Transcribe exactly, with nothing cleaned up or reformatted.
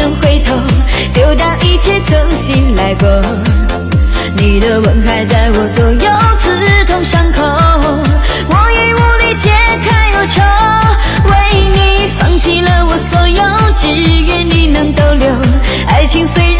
能回头，就当一切重新来过。你的吻还在我左右，刺痛伤口，我已无力解开忧愁，为你放弃了我所有，只愿你能逗留。爱情虽